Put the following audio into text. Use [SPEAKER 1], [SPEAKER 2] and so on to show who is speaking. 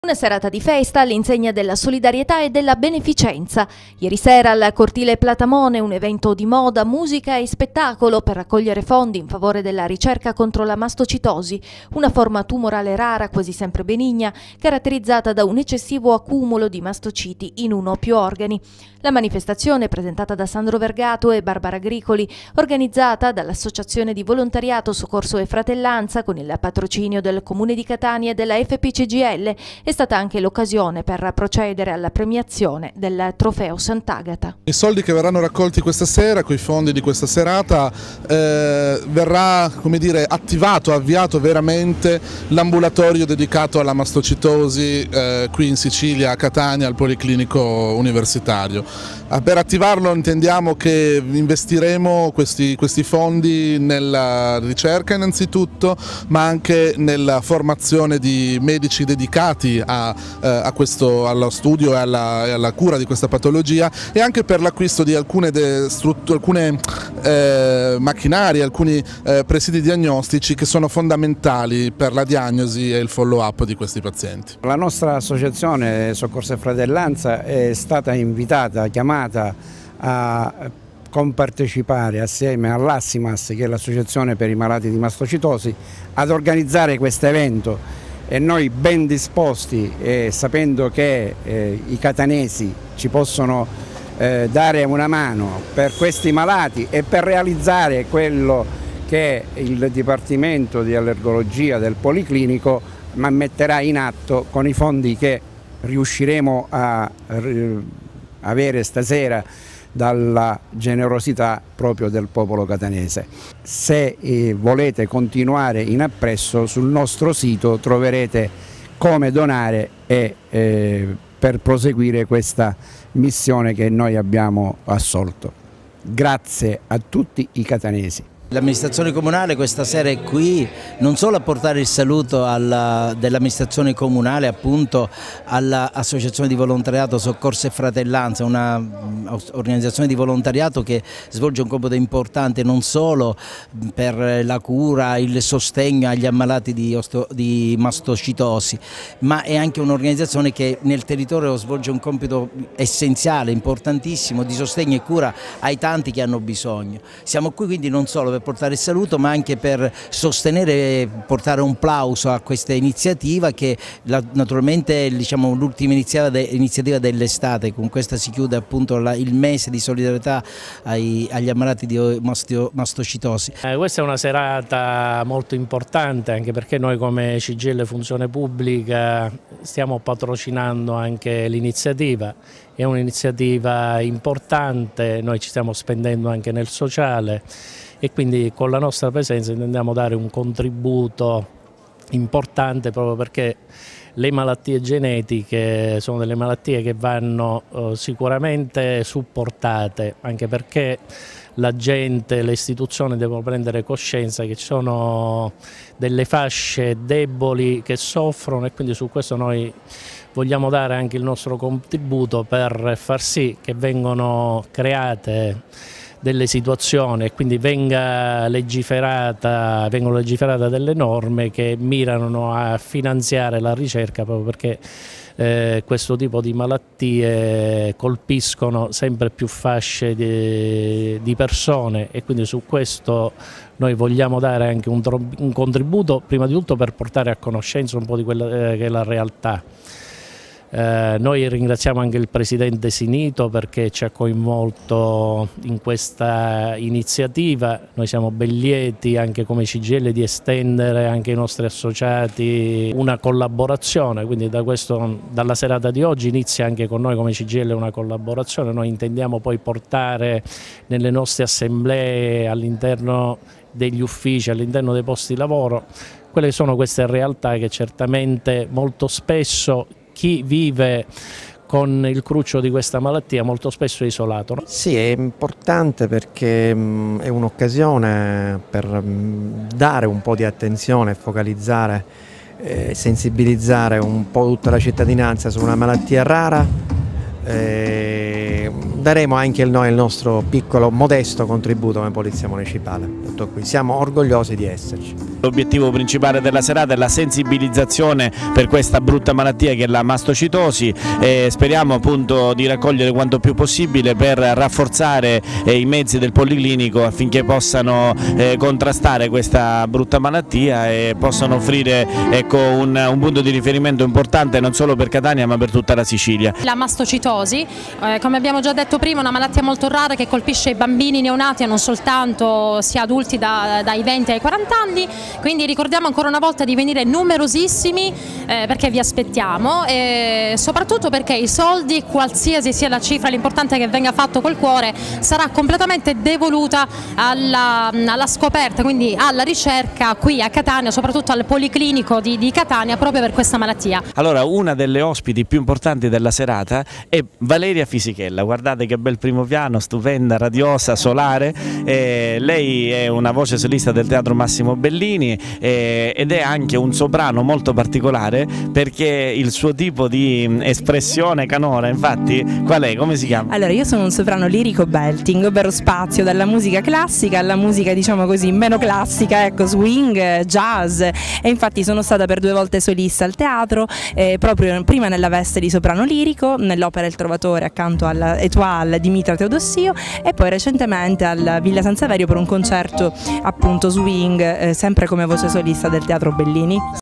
[SPEAKER 1] Una serata di festa all'insegna della solidarietà e della beneficenza. Ieri sera al Cortile Platamone un evento di moda, musica e spettacolo per raccogliere fondi in favore della ricerca contro la mastocitosi, una forma tumorale rara, quasi sempre benigna, caratterizzata da un eccessivo accumulo di mastociti in uno o più organi. La manifestazione, presentata da Sandro Vergato e Barbara Agricoli, organizzata dall'Associazione di Volontariato Soccorso e Fratellanza con il patrocinio del Comune di Catania e della FP-CGIL, è stata anche l'occasione per procedere alla premiazione del Trofeo Sant'Agata.
[SPEAKER 2] I soldi che verranno raccolti questa sera, con i fondi di questa serata, verrà, come dire, avviato veramente l'ambulatorio dedicato alla mastocitosi qui in Sicilia, a Catania, al Policlinico Universitario. Per attivarlo intendiamo che investiremo questi fondi nella ricerca innanzitutto, ma anche nella formazione di medici dedicati allo studio e alla cura di questa patologia, e anche per l'acquisto di alcune macchinari, alcuni presidi diagnostici che sono fondamentali per la diagnosi e il follow up di questi pazienti.
[SPEAKER 3] La nostra associazione Soccorso e Fratellanza è stata chiamata a compartecipare assieme all'Assimas, che è l'associazione per i malati di mastocitosi, ad organizzare questo evento, e noi ben disposti, sapendo che i catanesi ci possono dare una mano per questi malati e per realizzare quello che il Dipartimento di Allergologia del Policlinico metterà in atto con i fondi che riusciremo a avere stasera dalla generosità proprio del popolo catanese. Se volete continuare in appresso, sul nostro sito troverete come donare e per proseguire questa missione che noi abbiamo assolto. Grazie a tutti i catanesi.
[SPEAKER 4] L'amministrazione comunale questa sera è qui non solo a portare il saluto dell'amministrazione comunale appunto all'Associazione di Volontariato Soccorso e Fratellanza, un'organizzazione di volontariato che svolge un compito importante non solo per la cura, il sostegno agli ammalati di mastocitosi, ma è anche un'organizzazione che nel territorio svolge un compito essenziale, importantissimo, di sostegno e cura ai tanti che hanno bisogno. Siamo qui quindi non solo per portare il saluto, ma anche per sostenere e portare un plauso a questa iniziativa che naturalmente, diciamo, l'ultima iniziativa dell'estate. Con questa si chiude appunto il mese di solidarietà agli ammalati di mastocitosi.
[SPEAKER 5] Questa è una serata molto importante, anche perché noi come CGIL Funzione Pubblica stiamo patrocinando anche l'iniziativa. È un'iniziativa importante, noi ci stiamo spendendo anche nel sociale e quindi con la nostra presenza intendiamo dare un contributo importante, proprio perché le malattie genetiche sono delle malattie che vanno sicuramente supportate, anche perché la gente, le istituzioni devono prendere coscienza che ci sono delle fasce deboli che soffrono, e quindi su questo noi vogliamo dare anche il nostro contributo per far sì che vengano create delle situazioni e quindi vengono legiferate delle norme che mirano a finanziare la ricerca, proprio perché questo tipo di malattie colpiscono sempre più fasce di persone, e quindi su questo noi vogliamo dare anche un contributo, prima di tutto per portare a conoscenza un po' di quella che è la realtà. Noi ringraziamo anche il Presidente Sinito perché ci ha coinvolto in questa iniziativa. Noi siamo ben lieti anche come CGIL di estendere anche ai nostri associati una collaborazione, quindi dalla serata di oggi inizia anche con noi come CGIL una collaborazione. Noi intendiamo poi portare nelle nostre assemblee, all'interno degli uffici, all'interno dei posti di lavoro, quelle che sono queste realtà che certamente molto spesso chi vive con il cruccio di questa malattia molto spesso è isolato.
[SPEAKER 6] Sì, è importante perché è un'occasione per dare un po' di attenzione, focalizzare, sensibilizzare un po' tutta la cittadinanza su una malattia rara. Daremo anche noi il nostro piccolo, modesto contributo come Polizia Municipale. Tutto qui. Siamo orgogliosi di esserci.
[SPEAKER 7] L'obiettivo principale della serata è la sensibilizzazione per questa brutta malattia che è la mastocitosi e speriamo appunto di raccogliere quanto più possibile per rafforzare i mezzi del Policlinico affinché possano contrastare questa brutta malattia e possano offrire, ecco, un punto di riferimento importante non solo per Catania ma per tutta la Sicilia.
[SPEAKER 8] La mastocitosi, come abbiamo già detto prima, è una malattia molto rara che colpisce i bambini neonati e non soltanto, sia adulti dai 20 ai 40 anni. Quindi ricordiamo ancora una volta di venire numerosissimi perché vi aspettiamo e soprattutto perché i soldi, qualsiasi sia la cifra, l'importante è che venga fatto col cuore, sarà completamente devoluta alla scoperta, quindi alla ricerca qui a Catania, soprattutto al Policlinico di Catania proprio per questa malattia.
[SPEAKER 7] Allora, una delle ospiti più importanti della serata è Valeria Fisichella, guardate che bel primo piano, stupenda, radiosa, solare, lei è una voce solista del Teatro Massimo Bellini ed è anche un soprano molto particolare perché il suo tipo di espressione canora, infatti, qual è? Come si chiama?
[SPEAKER 9] Allora, io sono un soprano lirico belting, ovvero spazio dalla musica classica alla musica, diciamo così, meno classica, ecco, swing, jazz, e infatti sono stata per 2 volte solista al teatro, proprio prima nella veste di soprano lirico, nell'opera Il Trovatore accanto alla Étoile di Mitra Teodossio e poi recentemente alla Villa San Saverio per un concerto appunto swing, sempre come voce solista del Teatro Bellini.